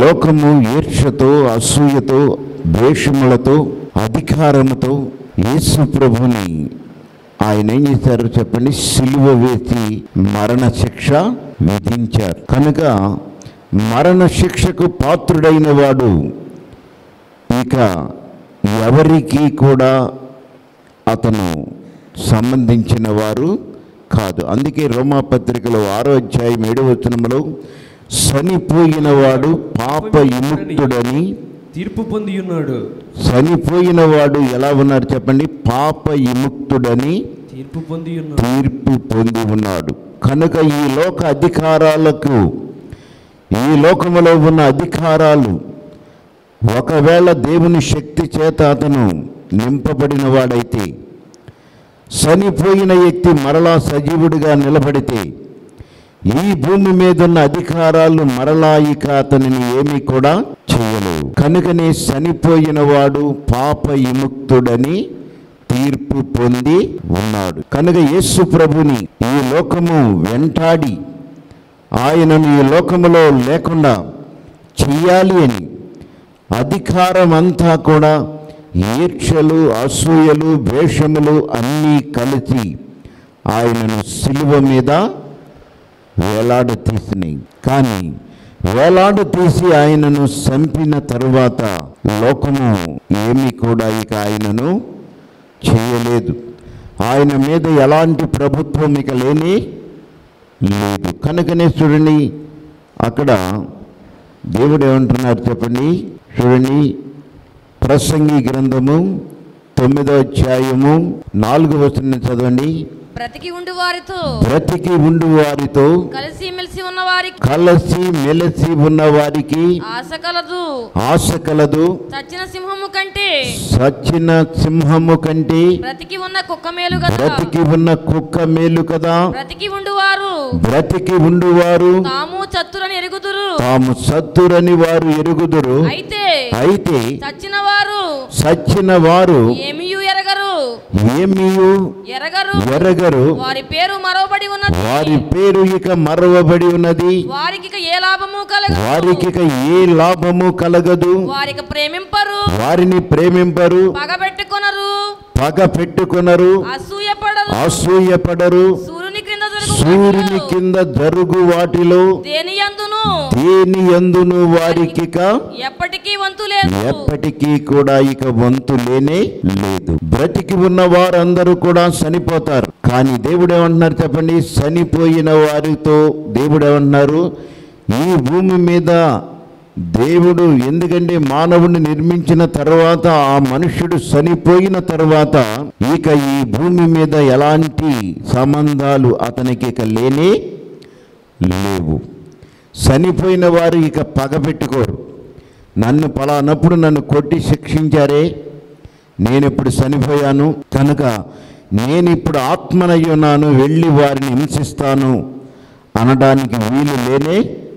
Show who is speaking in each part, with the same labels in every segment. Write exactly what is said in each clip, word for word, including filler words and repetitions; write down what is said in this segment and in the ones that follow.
Speaker 1: లోకము ఈర్ష్యతో, అసూయతో, ద్వేషములతో, అధికారముతో యేసు ప్రభుని ఆయన ఏం చేశారు చెప్పండి? సిలువ వేసి మరణ శిక్ష విధించారు. కనుక మరణ శిక్షకు పాత్రుడైన వాడు ఇక ఎవరికి కూడా అతను సంబంధించిన వారు కాదు. అందుకే రోమాపత్రికలో ఆరో అధ్యాయం ఏడవ వచనములో చనిపోయిన వాడు పాప విముక్తుడని
Speaker 2: తీర్పు పొంది ఉన్నాడు.
Speaker 1: చనిపోయిన వాడు ఎలా ఉన్నారు చెప్పండి? పాప విముక్తుడని
Speaker 2: తీర్పు పొంది ఉన్నాడు.
Speaker 1: తీర్పు పొంది ఉన్నాడు. కనుక ఈ లోక అధికారాలకు, ఈ లోకములో ఉన్న అధికారాలు ఒకవేళ దేవుని శక్తి చేత అతను నింపబడిన వాడైతే, చనిపోయిన వ్యక్తి మరలా సజీవుడిగా నిలబడితే, ఈ భూమి మీద ఉన్న అధికారాలు మరలా ఇక అతనిని ఏమీ కూడా చేయలేవు. కనుకనే చనిపోయిన వాడు పాప విముక్తుడని తీర్పు పొంది ఉన్నాడు. కనుక యేసు ప్రభుని ఈ లోకము వెంటాడి ఆయనను ఈ లోకములో లేకుండా చెయ్యాలి అని అధికారం అంతా కూడా ఈర్ష్యలు, అసూయలు, ద్వేషములు అన్నీ కలిసి ఆయనను సిలువ మీద వేలాడ తీసినాయి. కానీ వేలాడ తీసి ఆయనను చంపిన తరువాత లోకము ఏమీ కూడా ఇక ఆయనను చేయలేదు. ఆయన మీద ఎలాంటి ప్రభుత్వం ఇక లేని లేదు. కనుకనే చూడండి, అక్కడ దేవుడు ఏమంటున్నారు చెప్పండి? చూడండి, ప్రసంగి గ్రంథము తొమ్మిదో అధ్యాయము నాలుగో వచనం చదవండి.
Speaker 3: బ్రతికి ఉండు వారితో
Speaker 1: బ్రతికి ఉండు వారితో
Speaker 3: కలిసి మెలిసి ఉన్న వారికి
Speaker 1: కలిసి మెలిసి ఉన్న వారికి
Speaker 3: ఆశ కలదు
Speaker 1: ఆశ కలదు
Speaker 3: చచ్చిన సింహము కంటే
Speaker 1: సచ్చిన సింహము కంటే
Speaker 3: బ్రతికి ఉన్న కుక్క మేలు కదా.
Speaker 1: బ్రతికి ఉన్న కుక్క మేలు కదా.
Speaker 3: బ్రతికి ఉండువారు
Speaker 1: బ్రతికి ఉండువారు
Speaker 3: తాము చత్తురని ఎరుగుదురు
Speaker 1: తాము సత్తురని వారు ఎరుగుదురు.
Speaker 3: అయితే
Speaker 1: అయితే
Speaker 3: చచ్చిన వారు
Speaker 1: సచ్చిన వారు
Speaker 3: ఏమియు ఎరగరు
Speaker 1: ఏమియు
Speaker 3: ఎరగరు
Speaker 1: ఎరగరు.
Speaker 3: వారి పేరు మరవబడి ఉన్నది.
Speaker 1: వారి పేరు ఇక మరవబడి ఉన్నది.
Speaker 3: వారికి ఇక ఏ లాభము కలగదు.
Speaker 1: వారికి ఇక ఏ లాభము కలగదు.
Speaker 3: వారికి ప్రేమింపరు,
Speaker 1: వారిని ప్రేమింపరు,
Speaker 3: పగబెట్టుకొనరు,
Speaker 1: పగ పెట్టుకొనరు,
Speaker 3: అసూయపడరు,
Speaker 1: అసూయపడరు.
Speaker 3: సూర్యుని క్రింద జరుగు
Speaker 1: సూర్యుని కింద జరుగు వాటిలో
Speaker 3: దేని యందును
Speaker 1: దేని యందును వారికి ఇక
Speaker 3: ఎప్పటికీ వంతు లేదు.
Speaker 1: ఎప్పటికీ కూడా ఇక వంతు లేనే లేదు. బ్రతికి ఉన్న వారందరూ కూడా చనిపోతారు. కానీ దేవుడు ఏమంటున్నారు చెప్పండి? చనిపోయిన వారితో దేవుడు ఏమంటున్నారు? ఈ భూమి మీద దేవుడు, ఎందుకంటే మానవుడిని నిర్మించిన తర్వాత ఆ మనుష్యుడు చనిపోయిన తర్వాత ఇక ఈ భూమి మీద ఎలాంటి సంబంధాలు అతనికి ఇక లేనే లేవు. చనిపోయిన వారు ఇక పగ పెట్టుకోరు. నన్ను పలానప్పుడు నన్ను కొట్టి శిక్షించారే, నేను ఇప్పుడు చనిపోయాను కనుక నేను ఇప్పుడు ఆత్మనై ఉన్నాను, వెళ్ళి వారిని హింసిస్తాను అనడానికి వీలు లేనే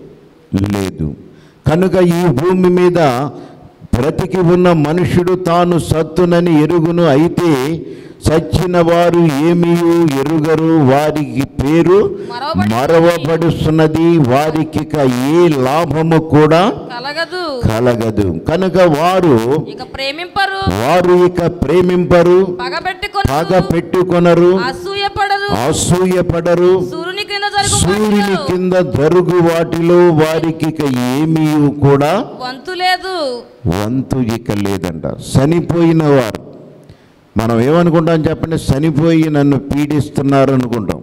Speaker 1: లేదు. కనుక ఈ భూమి మీద బ్రతికి ఉన్న మనుషుడు తాను సత్తునని ఎరుగును. అయితే చచ్చిన వారు ఏమీయూ ఎరుగరు, వారికి పేరు మరవబడుతున్నది, వారికి ఏ లాభము కూడా
Speaker 3: కలగదు
Speaker 1: కలగదు. కనుక వారు
Speaker 3: ఇక ప్రేమింపరు,
Speaker 1: వారు ఇక ప్రేమింపరు,
Speaker 3: పగబెట్టుకొనరు,
Speaker 1: పగ పెట్టుకొనరు,
Speaker 3: అసూయపడరు,
Speaker 1: అసూయపడరు.
Speaker 3: సూర్యుని కింద జరుగు
Speaker 1: సూర్యుని కింద జరుగు వాటిలో వారికి ఇక ఏమీ కూడా
Speaker 3: వంతు లేదు.
Speaker 1: వంతు ఇక లేదంట. చనిపోయిన వారు మనం ఏమనుకుంటాం చెప్పండి? చనిపోయి నన్ను పీడిస్తున్నారు అనుకుంటాం.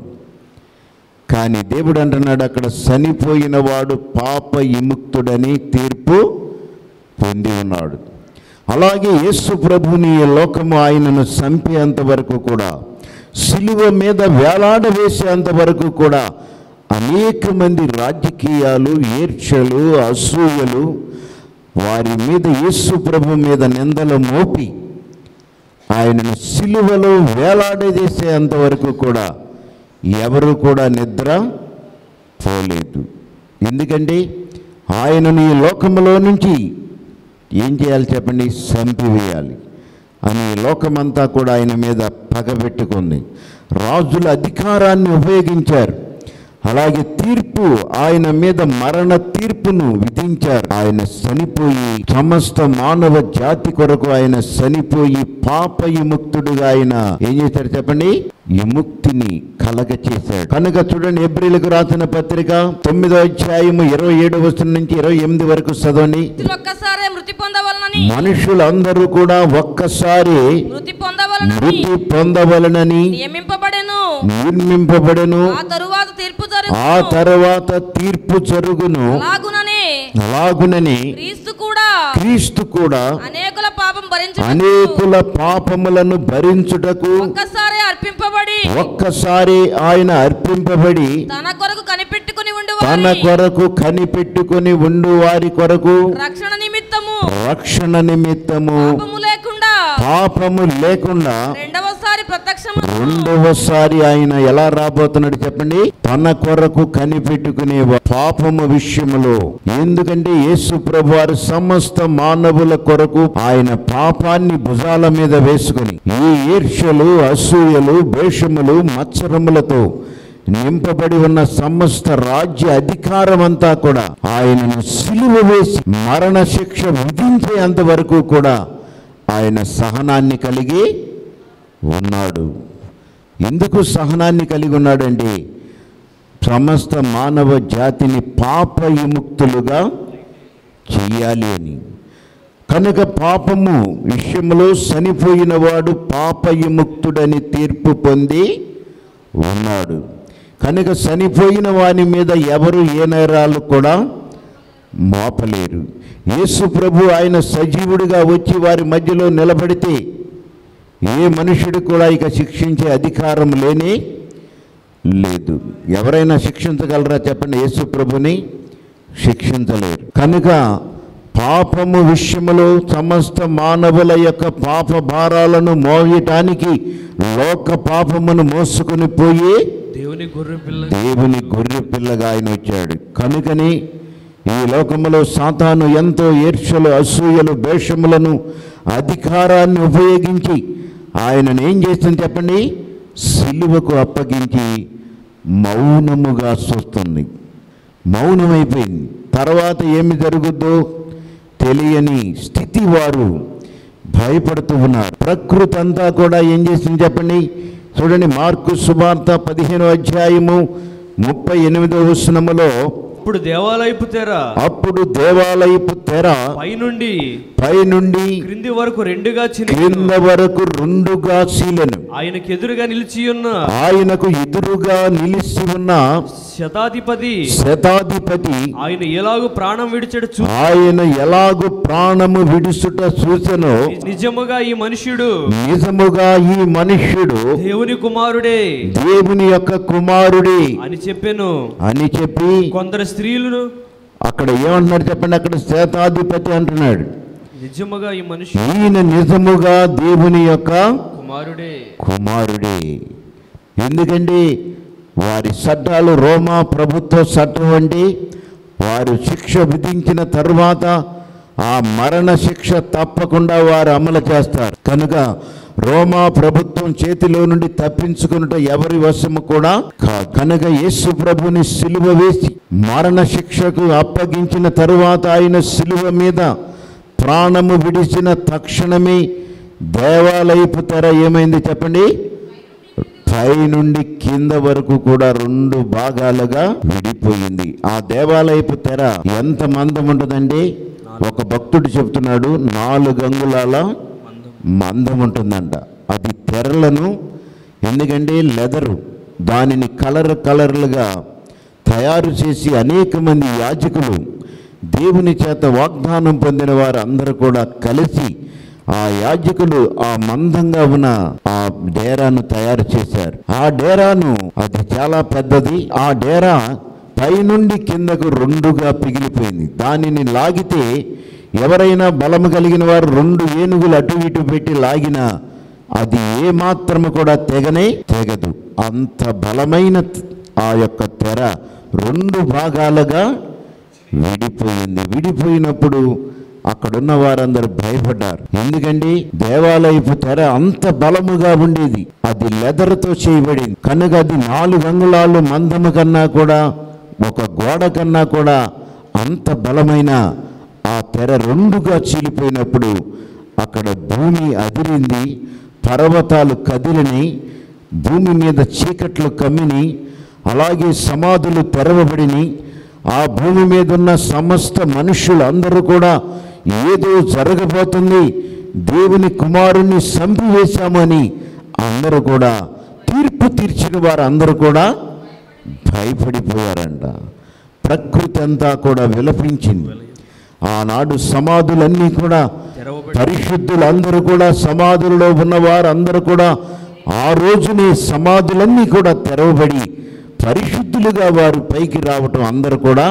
Speaker 1: కానీ దేవుడు అంటున్నాడు అక్కడ, చనిపోయిన వాడు పాప విముక్తుడని తీర్పు పొంది ఉన్నాడు. అలాగే యేసు ప్రభుని లోకము ఆయనను చంపేంత వరకు కూడా, సిలువ మీద వేలాడవేసేంత వరకు కూడా అనేక మంది రాజకీయాలు, ఈర్ష్యలు, అసూయలు వారి మీద, యేసు ప్రభు మీద నిందలు మోపి ఆయనను సిలువలో వేలాడదీసేంత వరకు కూడా ఎవరు కూడా నిద్ర పోలేదు. ఎందుకంటే ఆయనను ఈ లోకములో నుంచి ఏం చేయాలి చెప్పండి? చంపివేయాలి అని లోకమంతా కూడా ఆయన మీద పగబెట్టుకుంది. రాజుల అధికారాన్ని ఉపయోగించారు. అలాగే తీర్పు ఆయన మీద మరణ తీర్పును విధించారు. ఆయన చనిపోయి సమస్త మానవ జాతి కొరకు ఆయన చనిపోయి పాప విముక్తుడుగా ఆయన ఏం చేశారు చెప్పండి? విముక్తిని కలగ చేశాడు. కనుక చూడండి, హెబ్రీయులకు రాసిన పత్రిక తొమ్మిదో అధ్యాయము ఇరవై ఏడో వచనం నుంచి ఇరవై ఎనిమిది వరకు చదవండి.
Speaker 3: ఒక్కసారి మృతి పొందవలనని
Speaker 1: మనుషులందరూ కూడా ఒక్కసారి
Speaker 3: మృతి పొందవలనని
Speaker 1: మృతి పొందవలనని
Speaker 3: నియమింపబడెను.
Speaker 1: నిర్మింపబడెను.
Speaker 3: ఆ తరువాత తీర్పు జరుగును.
Speaker 1: ఆ తరువాత తీర్పు జరుగును.
Speaker 3: అలాగుననే
Speaker 1: అలాగునని
Speaker 3: క్రీస్తు కూడా
Speaker 1: క్రీస్తు కూడా
Speaker 3: అనేకుల పాపం భరించుటకు
Speaker 1: అనేకుల పాపములను భరించుటకు
Speaker 3: ఒక్కసారి అర్పింపబడి
Speaker 1: ఒక్కసారి ఆయన అర్పింపబడి
Speaker 3: తన కొరకు కనిపెట్టుకుని ఉండు
Speaker 1: తన కొరకు కనిపెట్టుకుని ఉండు వారి కొరకు
Speaker 3: రక్షణ నిమిత్తము
Speaker 1: రక్షణ నిమిత్తము
Speaker 3: పాపము లేకుండా
Speaker 1: పాపము లేకుండా
Speaker 3: రెండవసారి ప్రత్యక్షము
Speaker 1: రెండవసారి ఆయన ఎలా రాబోతున్నాడు చెప్పండి? తన కొరకు కనిపెట్టుకునే పాపము విషయములో. ఎందుకంటే యేసు ప్రభు వారు సమస్త మానవుల కొరకు ఆయన పాపాన్ని భుజాల మీద వేసుకుని ఈ ఈర్ష్యలు, అసూయలు, ద్వేషములు, మత్సరములతో నింపబడి ఉన్న సమస్త రాజ్య అధికారం అంతా కూడా ఆయనను సిలువ వేసి మరణ శిక్ష విధించేంత వరకు కూడా ఆయన సహనాన్ని కలిగి ఉన్నాడు. ఎందుకు సహనాన్ని కలిగి ఉన్నాడండి? సమస్త మానవ జాతిని పాప విముక్తులుగా చెయ్యాలి అని. కనుక పాపము విషయంలో చనిపోయిన వాడు పాప విముక్తుడని తీర్పు పొంది ఉన్నాడు. కనుక చనిపోయిన వాని మీద ఎవరు ఏ నేరాలు కూడా మోపలేరు. యేసు ప్రభు ఆయన సజీవుడిగా వచ్చి వారి మధ్యలో నిలబడితే ఏ మనుషుడు కూడా ఇక శిక్షించే అధికారం లేనే లేదు. ఎవరైనా శిక్షించగలరా చెప్పండి? యేసు ప్రభుని శిక్షించలేరు. కనుక పాపము విషయములో సమస్త మానవుల యొక్క పాప భారాలను మోయటానికి లోక పాపమును మోసుకొని పోయి
Speaker 2: దేవుని గొర్రె పిల్ల
Speaker 1: దేవుని గొర్రె పిల్లగా ఆయన వచ్చాడు. కనుకని ఈ లోకములో సాతాను ఎంతో ఈర్ష్యలు, అసూయలు, ద్వేషములను, అధికారాన్ని ఉపయోగించి ఆయనను ఏం చేస్తుంది చెప్పండి? సిలువకు అప్పగించి మౌనముగా చూస్తుంది. మౌనమైపోయింది. తర్వాత ఏమి జరుగుద్దో తెలియని స్థితి వారు భయపడుతూ ఉన్నారు. ప్రకృతి అంతా కూడా ఏం చేసింది చెప్పండి? చూడండి, మార్కు సువార్త పదిహేనో అధ్యాయము ముప్పై ఎనిమిదో వచనములో
Speaker 2: అప్పుడు దేవాలయపు తెర
Speaker 1: అప్పుడు దేవాలయపు తెర
Speaker 2: పైనుండి
Speaker 1: పైనుండి
Speaker 2: క్రింది వరకు రెండుగా
Speaker 1: క్రింద వరకు రెండుగా చీలెను.
Speaker 2: ఆయనకు ఎదురుగా నిలిచి ఉన్న
Speaker 1: ఆయనకు ఎదురుగా నిలిచి ఉన్న
Speaker 2: శతాధిపతి
Speaker 1: శతాధిపతి
Speaker 2: ఆయన ఎలాగూ ప్రాణం విడిచడు చూ
Speaker 1: ఆయన ఎలాగు ప్రాణము విడుచుట చూసెనో
Speaker 2: నిజముగా ఈ మనుష్యుడు
Speaker 1: నిజముగా ఈ మనుష్యుడు
Speaker 2: దేవుని కుమారుడే
Speaker 1: దేవుని యొక్క కుమారుడే
Speaker 2: అని చెప్పాను
Speaker 1: అని చెప్పి
Speaker 2: కొందరు స్త్రీలను
Speaker 1: అక్కడ ఏమంటున్నాడు చెప్పండి? అక్కడ శతాధిపతి అంటున్నాడు,
Speaker 2: నిజముగా ఈ మనుష్యుడు
Speaker 1: ఈయన నిజముగా దేవుని యొక్క
Speaker 2: కుమారుడే
Speaker 1: కుమారుడే. ఎందుకండి వారి చట్టాలు రోమా ప్రభుత్వ చట్టం అండి. వారు శిక్ష విధించిన తరువాత ఆ మరణ శిక్ష తప్పకుండా వారు అమలు చేస్తారు. కనుక రోమా ప్రభుత్వం చేతిలో నుండి తప్పించుకున్నట ఎవరి వశము కూడా కాదు. కనుక యేసు ప్రభుని సిలువ వేసి మరణ శిక్షకు అప్పగించిన తరువాత ఆయన సిలువ మీద ప్రాణము విడిచిన తక్షణమే దేవాలయపు తెర ఏమైంది చెప్పండి? పై నుండి కింద వరకు కూడా రెండు భాగాలుగా విడిపోయింది. ఆ దేవాలయపు తెర ఎంత మందం ఉంటుందండి? ఒక భక్తుడు చెప్తున్నాడు, నాలుగు అంగుళాల మందం ఉంటుందంట. అది తెరలను ఎందుకంటే లెదరు దానిని కలర్ కలర్లుగా తయారు చేసి అనేక మంది యాజకులు దేవుని చేత వాగ్దానం పొందిన వారు అందరూ కూడా కలిసి ఆ యాజకులు ఆ మందంగా ఉన్న ఆ డేరాను తయారు చేశారు. ఆ డేరాను అది చాలా పెద్దది. ఆ డేరా పైనుండి కిందకు రెండుగా పిగిలిపోయింది. దానిని లాగితే ఎవరైనా బలము కలిగిన వారు రెండు ఏనుగులు అటు ఇటు పెట్టి లాగినా అది ఏమాత్రము కూడా తెగనే తెగదు. అంత బలమైన ఆ యొక్క తెర రెండు భాగాలుగా విడిపోయింది. విడిపోయినప్పుడు అక్కడున్న వారందరూ భయపడ్డారు. ఎందుకంటే దేవాలయపు తెర అంత బలముగా ఉండేది, అది లెదర్తో చేయబడింది కనుక అది నాలుగు అంగుళాలు మందము కన్నా కూడా, ఒక గోడ కన్నా కూడా అంత బలమైన ఆ తెర రెండుగా చీలిపోయినప్పుడు అక్కడ భూమి అదిరింది, పర్వతాలు కదిలిని, భూమి మీద చీకట్లు కమ్మిని, అలాగే సమాధులు తెరవబడిని. ఆ భూమి మీద ఉన్న సమస్త మనుషులు అందరూ కూడా ఏదో జరగబోతుంది, దేవుని కుమారుణ్ణి చంపివేశామని అందరూ కూడా, తీర్పు తీర్చిన వారు అందరూ కూడా భయపడిపోయారంట. ప్రకృతి అంతా కూడా విలపించింది. ఆనాడు సమాధులన్నీ కూడా, పరిశుద్ధులందరూ కూడా, సమాధులలో ఉన్నవారు అందరూ కూడా ఆ రోజునే సమాధులన్నీ కూడా తెరవబడి పరిశుద్ధులుగా వారు పైకి రావటం అందరూ కూడా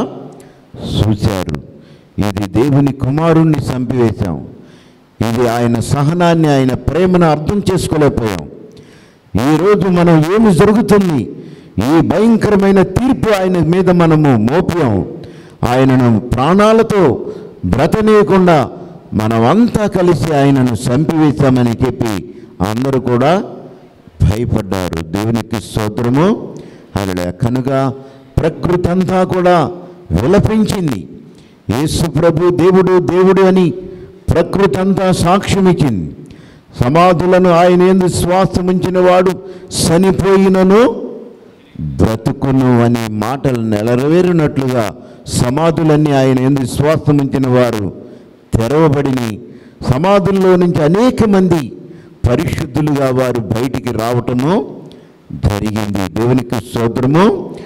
Speaker 1: చూశారు. ఇది దేవుని కుమారుణ్ణి చంపివేశాం, ఇది ఆయన సహనాన్ని, ఆయన ప్రేమను అర్థం చేసుకోలేకపోయాం. ఈరోజు మనం ఏమి జరుగుతుంది, ఈ భయంకరమైన తీర్పు ఆయన మీద మనము మోపాం. ఆయనను ప్రాణాలతో బ్రతనీయకుండా మనమంతా కలిసి ఆయనను చంపివేశామని చెప్పి అందరూ కూడా భయపడ్డారు. దేవునికి స్తోత్రము. హల్లెలూయా. కనుక ప్రకృతి అంతా కూడా విలపించింది. యేసు ప్రభు దేవుడు దేవుడు అని ప్రకృతి అంతా సాక్ష్యం ఇచ్చింది. సమాధులను ఆయన యందు శ్వాసం ఉంచిన వాడు చనిపోయినను బ్రతుకును అనే మాటలు నెరవేరినట్లుగా సమాధులన్నీ ఆయన యందు శ్వాసం ఉంచిన వారు తెరవబడిని. సమాధుల్లో నుంచి అనేక మంది పరిశుద్ధులుగా వారు బయటికి రావటము జరిగింది. దేవునికి స్తోత్రము.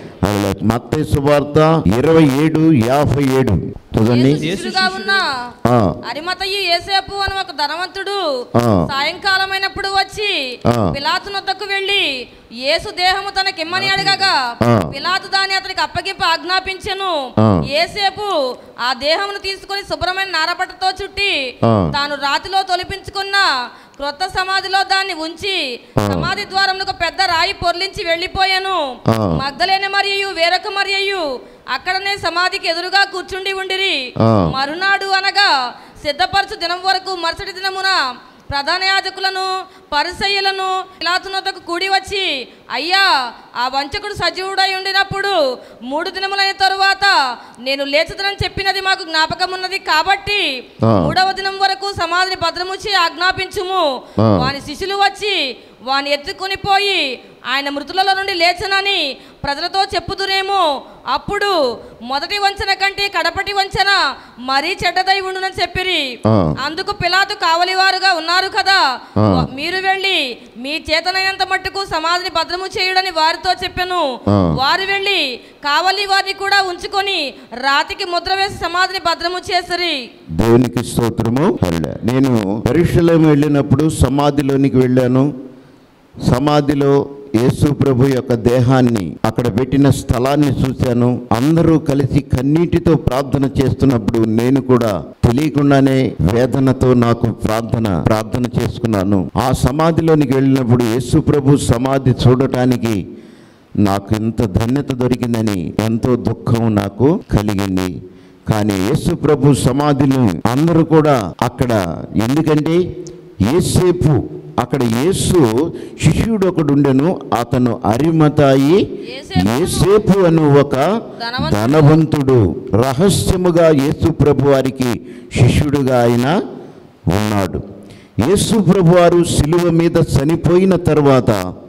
Speaker 1: మత్తయి సువార్త ఇరవై ఏడు యాభై ఏడు చూడండి.
Speaker 3: శిష్యులుగా ఉన్న అరిమతయి యోసేపు అని ఒక ధనవంతుడు సాయంకాలమైనప్పుడు వచ్చి పిలాతు నొద్దకు వెళ్ళి యేసు దేహము తనకిమ్మని అడగగా పిలాతు దాన్ని అతనికి అప్పగింప ఆజ్ఞాపించెను. యోసేపు ఆ దేహమును తీసుకుని శుభ్రమైన నారపట్టతో చుట్టి తాను రాతిలో తొలిపించుకున్న క్రొత్త సమాధిలో దాన్ని ఉంచి సమాధి ద్వారమునకు పెద్ద రాయి పొర్లించి వెళ్లిపోయాను. మగ్దలేని మరియు వేరొక మరియు అక్కడనే సమాధికి ఎదురుగా కూర్చుండి ఉండిరి. మరునాడు అనగా సిద్ధపరచు దినం వరకు మరుసటి దినమున ప్రధాన యాజకులను పరిసయ్యులను పిలాతు నొద్దకు కూడి వచ్చి, అయ్యా, ఆ వంచకుడు సజీవుడై ఉండినప్పుడు మూడు దినములైన తరువాత నేను లేచుదనని చెప్పినది మాకు జ్ఞాపకం ఉన్నది కాబట్టి మూడవ దినం వరకు సమాధిని భద్రముచి ఆజ్ఞాపించుము. వాని శిష్యులు వచ్చి వాని ఎత్తుకుని పోయి ఆయన మృతులలో నుండి లేచనని ప్రజలతో చెప్పుదురేమో. అప్పుడు మొదటి వంచన కంటే కడపటి వంచన మరీ చెడ్డదై ఉండునని చెప్పిరి. అందుకు పిలాతు కావలివారుగా ఉన్నారు కదా, మీరు వెళ్ళి మీ చేతనైనంత మట్టుకు సమాధిని భద్రము చేయుడని వారితో చెప్పెను. వారు వెళ్ళి కావలి వారిని కూడా ఉంచుకొని రాతికి ముద్ర వేసి సమాధిని భద్రము చేసిరి.
Speaker 1: దేవునికి స్తోత్రము. నేను యెరూషలేము వెళ్ళినప్పుడు సమాధిలోనికి వెళ్ళాను. సమాధిలో యేసు ప్రభు యొక్క దేహాన్ని అక్కడ పెట్టిన స్థలాన్ని చూశాను. అందరూ కలిసి కన్నీటితో ప్రార్థన చేస్తున్నప్పుడు నేను కూడా తెలియకుండానే వేదనతో నాకు ప్రార్థన ప్రార్థన చేసుకున్నాను. ఆ సమాధిలోనికి వెళ్ళినప్పుడు యేసు ప్రభు సమాధి చూడటానికి నాకు ఎంత ధన్యత దొరికిందని ఎంతో దుఃఖం నాకు కలిగింది. కానీ యేసు ప్రభు సమాధిలో అందరూ కూడా అక్కడ, ఎందుకంటే యేసేపు అక్కడ యేసు శిష్యుడు ఒకడు ఉండెను, అతను అరిమతాయి యేసేపు అను ఒక ధనవంతుడు. రహస్యముగా యేసు ప్రభు వారికి శిష్యుడుగా ఆయన ఉన్నాడు. యేసు ప్రభు వారు శిలువ మీద చనిపోయిన తర్వాత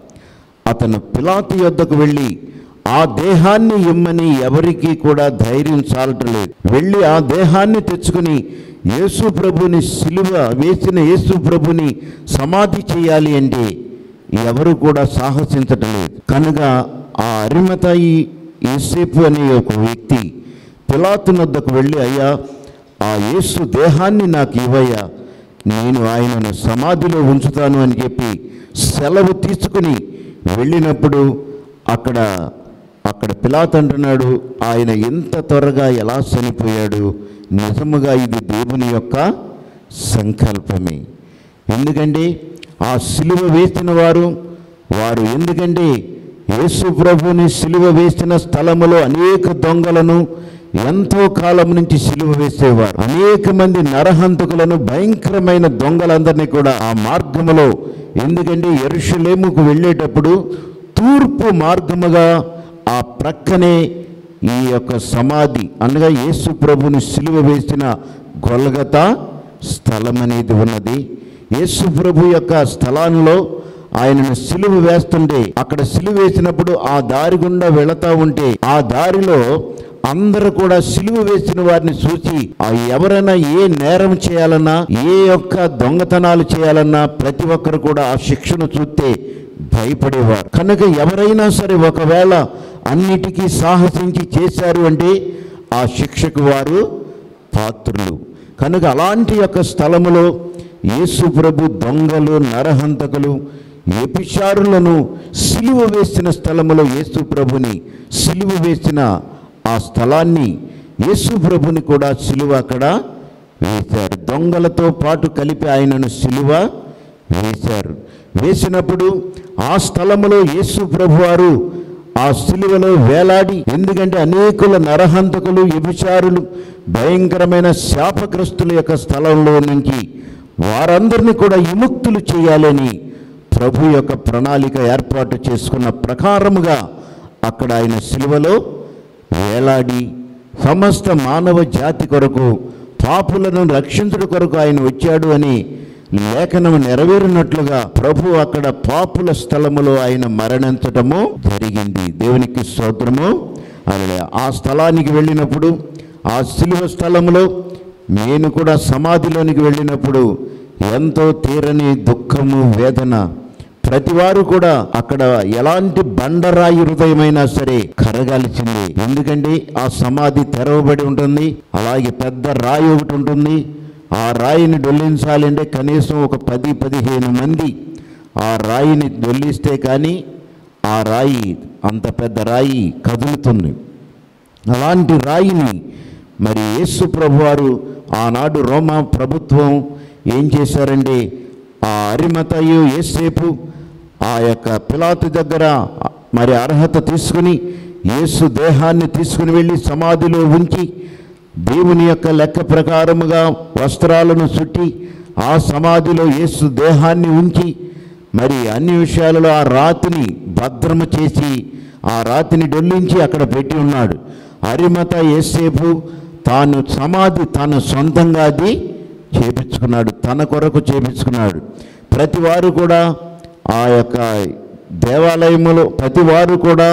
Speaker 1: అతను పిలాతు యొద్దకు వెళ్ళి ఆ దేహాన్ని ఇమ్మని ఎవరికి కూడా ధైర్యం చాలటలేదు. వెళ్ళి ఆ దేహాన్ని తెచ్చుకుని యేసు ప్రభుని సిలువ వేసిన యేసు ప్రభుని సమాధి చేయాలి అంటే ఎవరు కూడా సాహసించటం లేదు. కనుక ఆ అరిమతాయి యోసేపు అనే ఒక వ్యక్తి పిలాతు వద్దకు వెళ్ళి, అయ్యా, ఆ యేసు దేహాన్ని నాకు ఇవ్వయ్యా, నేను ఆయనను సమాధిలో ఉంచుతాను అని చెప్పి సెలవు తీసుకుని వెళ్ళినప్పుడు అక్కడ అక్కడ పిలాతు అంటున్నాడు, ఆయన ఎంత త్వరగా ఎలా చనిపోయాడు, నిజముగా ఇది దేవుని యొక్క సంకల్పమే. ఎందుకంటే ఆ సిలువ వేసిన వారు వారు ఎందుకంటే యేసు ప్రభుని సిలువ వేసిన స్థలములో అనేక దొంగలను ఎంతో కాలం నుంచి సిలువ వేసేవారు. అనేక మంది నరహంతకులను, భయంకరమైన దొంగలందరినీ కూడా ఆ మార్గములో, ఎందుకంటే యెరూషలేముకు వెళ్ళేటప్పుడు తూర్పు మార్గముగా ఆ ప్రక్కనే ఈ యొక్క సమాధి అనగా యేసు ప్రభుని సిలువ వేసిన గొల్గతా స్థలం అనేది ఉన్నది. యేసు ప్రభు యొక్క స్థలంలో ఆయనను సిలువ వేస్తుంటే, అక్కడ సిలువ వేసినప్పుడు ఆ దారి గుండా వెళతా ఉంటే ఆ దారిలో అందరూ కూడా సిలువ వేసిన వారిని చూసి ఆ ఎవరైనా ఏ నేరం చేయాలన్నా, ఏ యొక్క దొంగతనాలు చేయాలన్నా ప్రతి ఒక్కరు కూడా ఆ శిక్షను చూస్తే భయపడేవారు. కనుక ఎవరైనా సరే ఒకవేళ అన్నిటికీ సాహసించి చేశారు అంటే ఆ శిక్షకు వారు పాత్రులు. కనుక అలాంటి యొక్క స్థలములో యేసు ప్రభు దొంగలు, నరహంతకులు, వ్యభిచారులను సిలువ వేసిన స్థలములో యేసు ప్రభుని సిలువ వేసిన ఆ స్థలాన్ని యేసు ప్రభుని కూడా సిలువ అక్కడ వేశారు. దొంగలతో పాటు కలిపి ఆయనను సిలువ వేశారు. వేసినప్పుడు ఆ స్థలములో యేసు ప్రభు వారు ఆ సిలువలో వేలాడి, ఎందుకంటే అనేకుల నరహంతకులు, వ్యభిచారులు, భయంకరమైన శాపగ్రస్తుల యొక్క స్థలంలో నుంచి వారందరినీ కూడా విముక్తులు చేయాలని ప్రభు యొక్క ప్రణాళిక ఏర్పాటు చేసుకున్న ప్రకారముగా అక్కడ ఆయన సిలువలో వేలాడి సమస్త మానవ జాతి కొరకు, పాపులను రక్షించుట కొరకు ఆయన వచ్చాడు అని లేఖనం నెరవేరినట్లుగా ప్రభు అక్కడ పాపుల స్థలములో ఆయన మరణించటము జరిగింది. దేవునికి స్తోత్రము. అలా ఆ స్థలానికి వెళ్ళినప్పుడు, ఆ సిలువ స్థలములో నేను కూడా సమాధిలోనికి వెళ్ళినప్పుడు ఎంతో తీరని దుఃఖము, వేదన. ప్రతివారు కూడా అక్కడ ఎలాంటి బండరాయి హృదయమైనా సరే కరగాల్సిందే. ఎందుకంటే ఆ సమాధి తెరవబడి ఉంటుంది. అలాగే పెద్ద రాయి ఒకటి ఉంటుంది. ఆ రాయిని దొల్లించాలంటే కనీసం ఒక పది పదిహేను మంది ఆ రాయిని దొల్లిస్తే కానీ ఆ రాయి, అంత పెద్ద రాయి కదులుతుంది. అలాంటి రాయిని మరి యేసు ప్రభువారు ఆనాడు రోమా ప్రభుత్వం ఏం చేశారంటే, ఆ అరిమతయు యేసేపు ఆ యొక్క పిలాతు దగ్గర మరి అర్హత తీసుకుని యేసు దేహాన్ని తీసుకుని వెళ్ళి సమాధిలో ఉంచి, దేవుని యొక్క లెక్క ప్రకారముగా వస్త్రాలను చుట్టి ఆ సమాధిలో యేసు దేహాన్ని ఉంచి, మరి అన్ని విషయాలలో ఆ రాతిని భద్రము చేసి ఆ రాతిని డొల్లించి అక్కడ పెట్టి ఉన్నాడు. అరిమత యేసేపు తాను సమాధి తన సొంతంగా అది చేపించుకున్నాడు, తన కొరకు చేపించుకున్నాడు. ప్రతి వారు కూడా ఆ యొక్క దేవాలయములో, ప్రతి వారు కూడా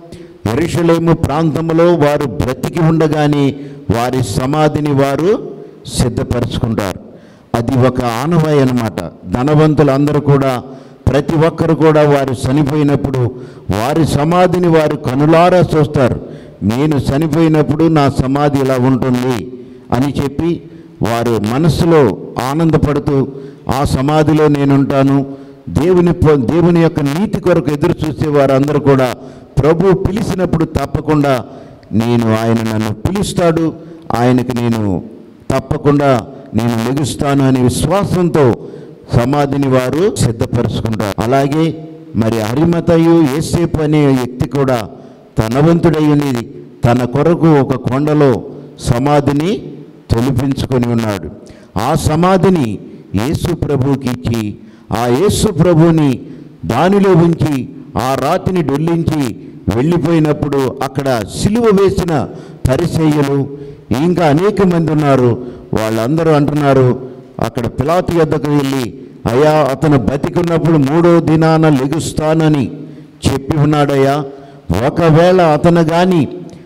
Speaker 1: యెరూషలేము ప్రాంతంలో వారు బ్రతికి ఉండగానే వారి సమాధిని వారు సిద్ధపరచుకుంటారు. అది ఒక ఆనవాయి అన్నమాట. ధనవంతులు అందరూ కూడా, ప్రతి ఒక్కరు కూడా వారు చనిపోయినప్పుడు వారి సమాధిని వారు కనులారా చూస్తారు. నేను చనిపోయినప్పుడు నా సమాధి ఇలా ఉంటుంది అని చెప్పి వారు మనసులో ఆనందపడుతూ ఆ సమాధిలో నేనుంటాను, దేవుని దేవుని యొక్క నీతి కొరకు ఎదురు చూసే వారందరూ కూడా ప్రభు పిలిచినప్పుడు తప్పకుండా నేను ఆయన నన్ను పిలుస్తాడు, ఆయనకి నేను తప్పకుండా నేను లెగుస్తాను అనే విశ్వాసంతో సమాధిని వారు సిద్ధపరుచుకుంటారు. అలాగే మరి అరిమతయు యేసేపు అనే వ్యక్తి కూడా ధనవంతుడయ్యుని తన కొరకు ఒక కొండలో సమాధిని తొలిపించుకొని ఉన్నాడు. ఆ సమాధిని యేసు ప్రభువుకి ఇచ్చి ఆ యేసు ప్రభువుని దానిలో ఉంచి ఆ రాతిని డొల్లించి వెళ్ళిపోయినప్పుడు అక్కడ సిలువ వేసిన పరిసయ్యులు ఇంకా అనేక మంది ఉన్నారు. వాళ్ళందరూ అంటున్నారు, అక్కడ పిలాతు యొద్దకు వెళ్ళి, అయ్యా అతను బతికున్నప్పుడు మూడో దినాన లెగుస్తానని చెప్పి ఉన్నాడయ్యా, ఒకవేళ అతను కానీ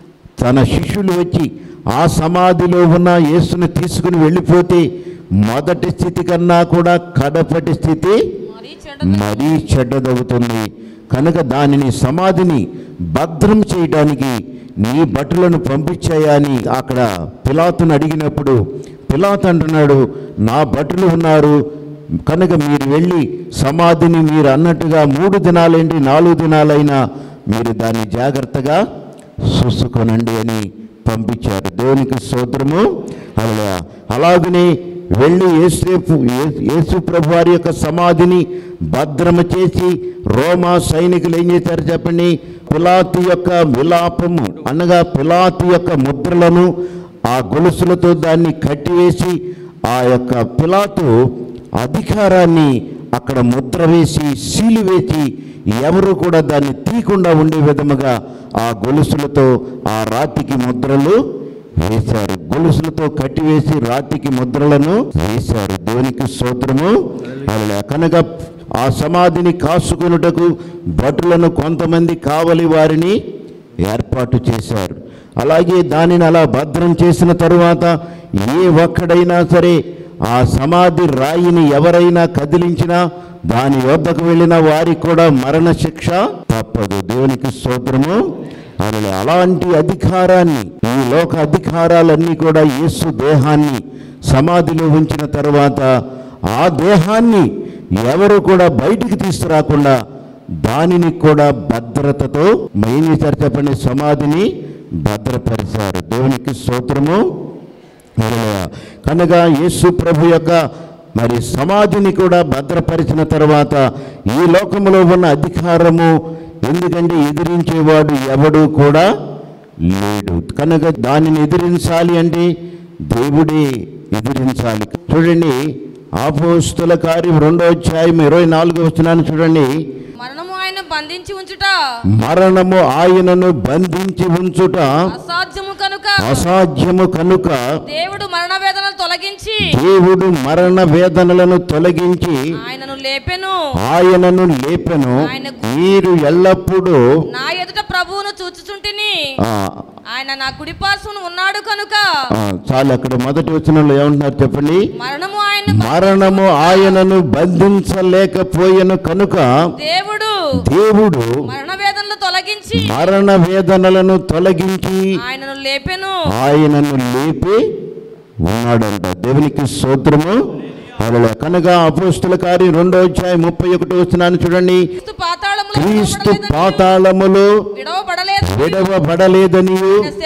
Speaker 1: తన శిష్యులు వచ్చి ఆ సమాధిలో ఉన్న యేసును తీసుకుని వెళ్ళిపోతే మొదటి స్థితి కన్నా కూడా కడపటి స్థితి మరీ చెడ్డదవుతుంది. కనుక దానిని సమాధిని భద్రం చేయడానికి నీ భటులను పంపించాయా అని అక్కడ పిలాతును అడిగినప్పుడు పిలాతు అంటున్నాడు, నా భటులు ఉన్నారు కనుక మీరు వెళ్ళి సమాధిని మీరు అన్నట్టుగా మూడు దినాలేంటి నాలుగు దినాలైనా మీరు దాన్ని జాగ్రత్తగా చూసుకోనండి అని పంపించారు. దేవునికి స్తోత్రము. అలా అలాగనే వెళ్ళి యేసేపు యేసు ప్రభు వారి యొక్క సమాధిని భద్రమ చేసి రోమా సైనికులు ఏం చేశారు చెప్పండి? పిలాతు యొక్క విలాపము అనగా పిలాతు యొక్క ముద్రలను ఆ గొలుసులతో దాన్ని కట్టివేసి ఆ యొక్క పిలాతు అధికారాన్ని అక్కడ ముద్ర వేసి సీలు వేసి ఎవరు కూడా దాన్ని తీయకుండా ఉండే విధముగా ఆ గొలుసులతో ఆ రాతికి ముద్రలు వేశారు. గొలుసులతో కట్టివేసి రాతికి ముద్రలను వేశారు. దేవునికి స్తోత్రము. అలా కనుక ఆ సమాధిని కాసుకొనుటకు భటులను కొంతమంది కావలి వారిని ఏర్పాటు చేశారు. అలాగే దానిని అలా భద్రం చేసిన తరువాత ఏ ఒక్కడైనా సరే ఆ సమాధి రాయిని ఎవరైనా కదిలించినా దాని వద్దకు వెళ్ళిన వారికి కూడా మరణశిక్ష తప్పదు. దేవునికి స్తోత్రము. అలా అలాంటి అధికారాన్ని ఈ లోక అధికారాలన్నీ కూడా యేసు దేహాన్ని సమాధిలో ఉంచిన తర్వాత ఆ దేహాన్ని ఎవరు కూడా బయటికి తీసుకురాకుండా దానిని కూడా భద్రతతో ఏం చేశారు చెప్పండి? సమాధిని భద్రపరిచారు. దేవునికి స్తోత్రము. కనుక యేసు ప్రభు యొక్క మరి సమాధిని కూడా భద్రపరిచిన తర్వాత ఈ లోకంలో ఉన్న అధికారము ఎందుకంటే ఎదిరించేవాడు ఎవడు కూడా లేడు. కనుక దానిని ఎదిరించాలి అంటే దేవుడే ఎదిరించాలి. చూడండి అపోస్తల కార్యం రెండో అధ్యాయం ఇరవై నాలుగో వచనాన్ని చూడండి.
Speaker 3: మరణము ఆయన బంధించి ఉంచుట
Speaker 1: మరణము ఆయనను బంధించి ఉంచుట
Speaker 3: అసాధ్యము కనుక
Speaker 1: అసాధ్యము కనుక
Speaker 3: దేవుడు మరణ వేదనలు తొలగించి
Speaker 1: దేవుడు మరణ వేదనలను తొలగించి
Speaker 3: ఆయనను లేపెను
Speaker 1: ఆయనను లేపెను మీరు ఎల్లప్పుడూ
Speaker 3: నా ఎదుట ప్రభువును చూచుచుంటిని ఆయన నా కుడి పార్శ్వన ఉన్నాడు కనుక.
Speaker 1: చాలు. అక్కడ మొదటి వచనంలో ఏమంటున్నారు చెప్పండి?
Speaker 3: మరణము ఆయన
Speaker 1: మరణము ఆయనను బంధించలేకపోయెను కనుక
Speaker 3: దేవుడు
Speaker 1: దేవుడు
Speaker 3: మరణ వేదనలు తొలగించి
Speaker 1: మరణ వేదనలను తొలగించి
Speaker 3: ఆయనను లేపెను
Speaker 1: ఆయనను లేపి ఉన్నాడంట. దేవునికి స్తోత్రము. అలా కనుక అపోస్తల కార్యం రెండో అధ్యాయం ముప్పై ఒకటో వచనాన్ని చూడండి. క్రీస్తు పాతాళములో విడవబడలేదని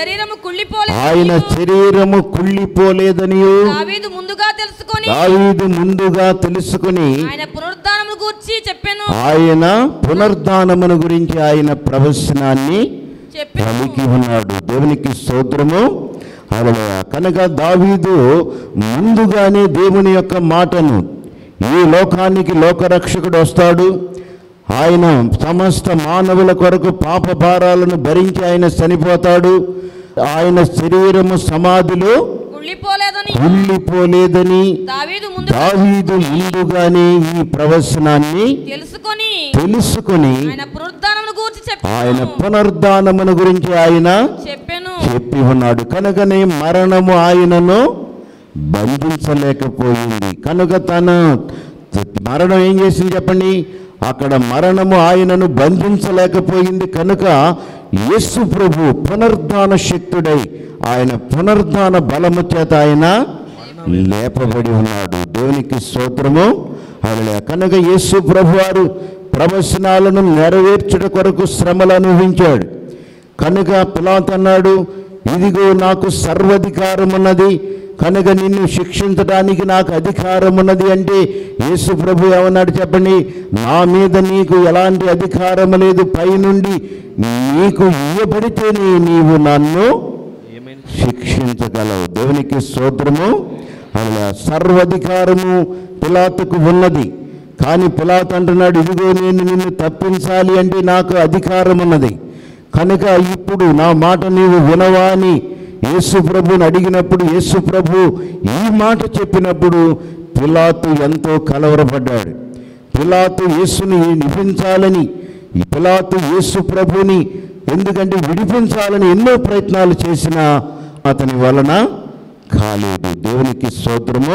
Speaker 1: ఆయన శరీరము కుళ్ళిపోలేదనియు
Speaker 3: దావీదు ముందుగా తెలుసుకొని
Speaker 1: దావీదు ముందుగా తెలుసుకొని
Speaker 3: ఆయన పునరుద్ధానమును గురించి చెప్పెను.
Speaker 1: ఆయన పునరుద్ధానమును గురించి ఆయన ప్రవచనాన్ని పలికి ఉన్నాడు. దేవునికి స్తోత్రము. అలా కనుక దావీదు ముందుగానే దేవుని యొక్క మాటను ఈ లోకానికి లోకరక్షకుడు వస్తాడు, ఆయన సమస్త మానవుల కొరకు పాప భారాలను భరించి ఆయన చనిపోతాడు, ఆయన శరీరము సమాధిలో కుళ్ళిపోలేదని దావీదు ముందుగానే ఈ ప్రవచనాన్ని తెలుసుకొని తెలుసుకొని ఆయన పునరుద్ధానమును గురించి ఆయన చెప్పి ఉన్నాడు. కనుకనే మరణము ఆయనను బంధించలేకపోయింది. కనుక తన మరణం ఏం చేసింది చెప్పండి? అక్కడ మరణము ఆయనను బంధించలేకపోయింది. కనుక యేసు ప్రభు పునరుద్ధాన శక్తుడై ఆయన పునరుద్ధాన బలము చేత ఆయన లేపబడి ఉన్నాడు. దేవునికి స్తోత్రము. అలా కనుక యేసు ప్రభు వారు ప్రవచనాలను నెరవేర్చుట కొరకు శ్రమలు అనుభవించాడు. కనుక పిలాతు అన్నాడు, ఇదిగో నాకు సర్వాధికారం ఉన్నది, కనుక నిన్ను శిక్షించడానికి నాకు అధికారం ఉన్నది అంటే యేసు ప్రభు ఏమన్నాడు చెప్పండి? నా మీద నీకు ఎలాంటి అధికారం లేదు, పైనుండి నీకు ఇవ్వబడితేనే నీవు నన్ను శిక్షించగలవు. దేవునికి స్తోత్రము. అలా సర్వాధికారము పిలాతుకు ఉన్నది. కానీ పిలాతు అంటున్నాడు, ఇదిగో నేను నిన్ను తప్పించాలి అంటే నాకు అధికారం ఉన్నది, కనుక ఇప్పుడు నా మాట నీవు వినవా అని యేసు ప్రభుని అడిగినప్పుడు యేసు ప్రభు ఈ మాట చెప్పినప్పుడు పిలాతు ఎంతో కలవరపడ్డాడు. పిలాతు యేసుని విడిపించాలని ఈ పిలాతు యేసు ప్రభుని ఎందుకంటే విడిపించాలని ఎన్నో ప్రయత్నాలు చేసినా అతని వలన కాలేదు. దేవునికి స్తోత్రము.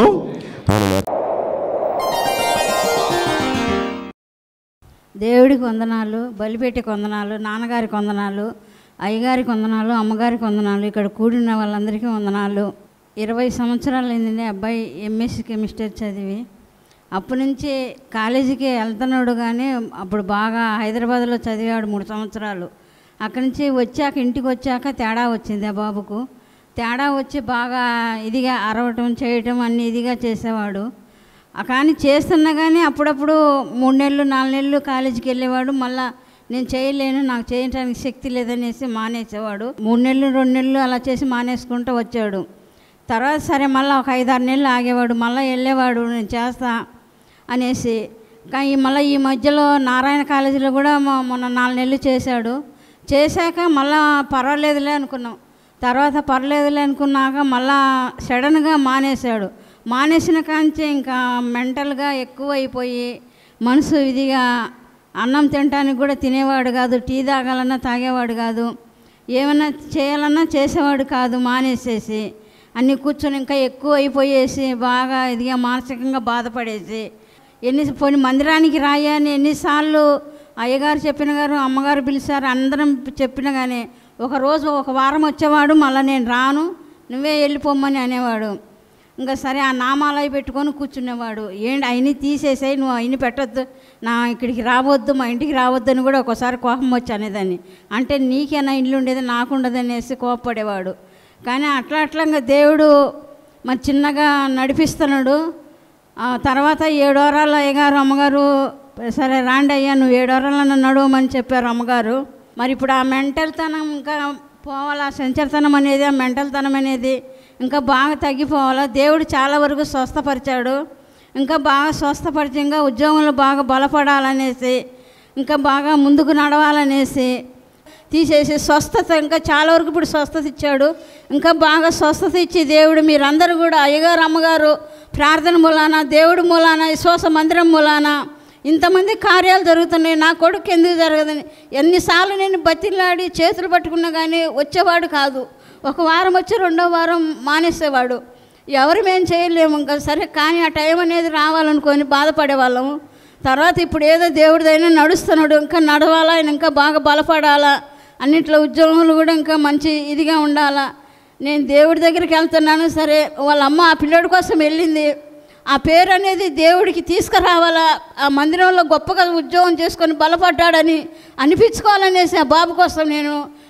Speaker 4: దేవుడికి వందనాలు, బలిపెట్టి వందనాలు, నాన్నగారికి వందనాలు, అయ్యగారికి వందనాలు, అమ్మగారికి వందనాలు, ఇక్కడ కూడిన వాళ్ళందరికీ వందనాలు. ఇరవై సంవత్సరాలు అయిందండి అబ్బాయి ఎంఎస్సి కెమిస్ట్రీ చదివి. అప్పటి నుంచి కాలేజీకి వెళ్తున్నాడు, కానీ అప్పుడు బాగా హైదరాబాద్లో చదివాడు మూడు సంవత్సరాలు. అక్కడి నుంచి వచ్చాక ఇంటికి వచ్చాక తేడా వచ్చింది ఆ బాబుకు. తేడా వచ్చి బాగా ఇదిగా అరవటం చేయటం అన్నీ ఇదిగా చేసేవాడు. కానీ చేస్తున్నా కానీ అప్పుడప్పుడు మూడు నెలలు నాలుగు నెలలు కాలేజీకి వెళ్ళేవాడు. మళ్ళీ నేను చేయలేను, నాకు చేయడానికి శక్తి లేదనేసి మానేసేవాడు. మూడు నెలలు రెండు నెలలు అలా చేసి మానేసుకుంటూ వచ్చాడు. తర్వాత సరే మళ్ళీ ఒక ఐదారు నెలలు ఆగేవాడు, మళ్ళీ వెళ్ళేవాడు నేను చేస్తా అనేసి. కానీ మళ్ళీ ఈ మధ్యలో నారాయణ కాలేజీలో కూడా మొన్న నాలుగు నెలలు చేశాడు. చేశాక మళ్ళీ పర్వాలేదులే అనుకున్నాం. తర్వాత పర్లేదులే అనుకున్నాక మళ్ళా సడన్గా మానేశాడు. మానేసిన కాంచి ఇంకా మెంటల్గా ఎక్కువ అయిపోయి మనసు ఇదిగా అన్నం తినడానికి కూడా తినేవాడు కాదు, టీ తాగాలన్నా తాగేవాడు కాదు, ఏమన్నా చేయాలన్నా చేసేవాడు కాదు. మానేసేసి అన్నీ కూర్చొని ఇంకా ఎక్కువ అయిపోయేసి బాగా ఇదిగా మానసికంగా బాధపడేసి ఎన్ని పోనీ మందిరానికి రాయి అని ఎన్నిసార్లు అయ్యగారు చెప్పిన గారు అమ్మగారు పిలిచారు, అందరం చెప్పిన కానీ ఒకరోజు ఒక వారం వచ్చేవాడు, మళ్ళీ నేను రాను నువ్వే వెళ్ళిపోమ్మని అనేవాడు. ఇంకా సరే ఆ నామాలు అవి పెట్టుకొని కూర్చునేవాడు. ఏంటి అవన్నీ తీసేసాయి, నువ్వు అవన్నీ పెట్టొద్దు, నా ఇక్కడికి రావద్దు, మా ఇంటికి రావద్దు అని కూడా ఒకసారి కోపం వచ్చి అనేదాన్ని. అంటే నీకేనా ఇల్లు ఉండేది నాకు ఉండదు అనేసి కోపపడేవాడు. కానీ అట్లా అట్లా ఇంకా దేవుడు మరి చిన్నగా నడిపిస్తున్నాడు. తర్వాత ఏడు వారాలు అయ్యగారు అమ్మగారు సరే రాండి అయ్యా నువ్వు ఏడు వారాలను నడవమని చెప్పారు అమ్మగారు. మరి ఇప్పుడు ఆ మెంటల్తనం ఇంకా పోవాలా, సంచరితనం అనేది ఆ మెంటల్తనం అనేది ఇంకా బాగా తగ్గిపోవాలా. దేవుడు చాలా వరకు స్వస్థపరిచాడు, ఇంకా బాగా స్వస్థపరిచి ఇంకా ఉద్యోగంలో బాగా బలపడాలనేసి ఇంకా బాగా ముందుకు నడవాలనేసి తీసేసి స్వస్థత ఇంకా చాలా వరకు ఇప్పుడు స్వస్థత ఇచ్చాడు. ఇంకా బాగా స్వస్థత ఇచ్చి దేవుడు మీరందరూ కూడా అయ్యగారు అమ్మగారు ప్రార్థన మూలాన దేవుడి మూలాన విశ్వాస మందిరం మూలాన ఇంతమంది కార్యాలు జరుగుతున్నాయి. నా కొడుకు ఎందుకు జరగదని ఎన్నిసార్లు నేను బతిలాడి చేతులు పట్టుకున్నా కానీ వచ్చేవాడు కాదు. ఒక వారం వచ్చి రెండో వారం మానేసేవాడు. ఎవరు మేము చేయలేము ఇంకా సరే. కానీ ఆ టైం అనేది రావాలనుకొని బాధపడేవాళ్ళము. తర్వాత ఇప్పుడు ఏదో దేవుడిదైనా నడుస్తున్నాడు, ఇంకా నడవాలా, ఆయన ఇంకా బాగా బలపడాలా, అన్నింటిలో ఉద్యోగంలో కూడా ఇంకా మంచి ఇదిగా ఉండాలా. నేను దేవుడి దగ్గరికి వెళ్తున్నాను. సరే వాళ్ళ అమ్మ ఆ పిల్లోడి కోసం వెళ్ళింది. ఆ పేరు అనేది దేవుడికి తీసుకురావాలా, ఆ మందిరంలో గొప్పగా ఉద్యోగం చేసుకొని బలపడ్డాడని అనిపించుకోవాలనేసి ఆ బాబు కోసం నేను